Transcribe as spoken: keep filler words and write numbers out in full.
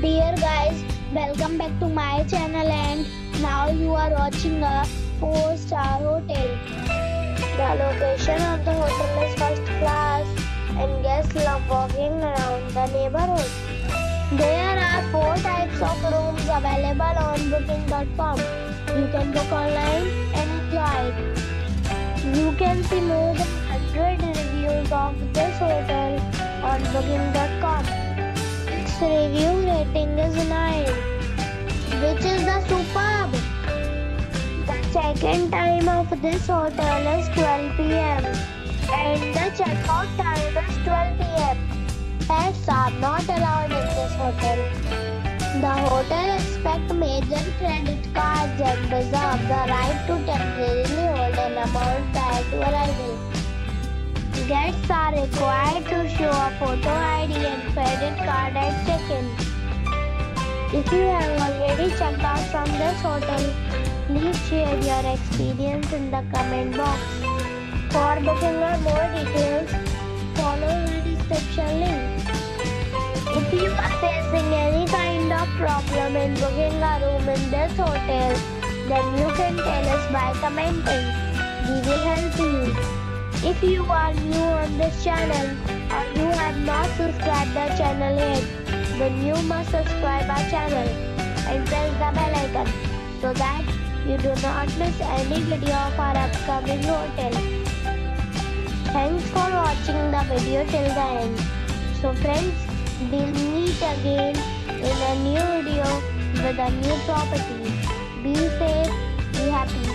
Dear guys, welcome back to my channel and now you are watching a four star hotel. The location of the hotel is first class and guests love walking around the neighborhood. There are four types of rooms available on booking dot com. You can book online and enjoy it. You can see more than one hundred reviews of this hotel on booking dot com. Its review rating is nine, which is the superb. The check-in time of this hotel is twelve p m and the check-out time is twelve p m Pets are not allowed in this hotel. The hotel expects major credit cards and reserves the right to temporarily hold an amount prior to arrival. Guests are required to show a photo I D and credit card at check-in. If you have already checked out from this hotel, please share your experience in the comment box. For booking or more details, follow the description link. If you are facing any kind of problem in booking a room in this hotel, then you can tell us by commenting. We will help you. If you are new on this channel or you have not subscribed the channel yet, then you must subscribe our channel and press the bell icon so that you do not miss any video of our upcoming hotel. Thanks for watching the video till the end. So friends, we'll meet again in a new video with a new property. Be safe, be happy.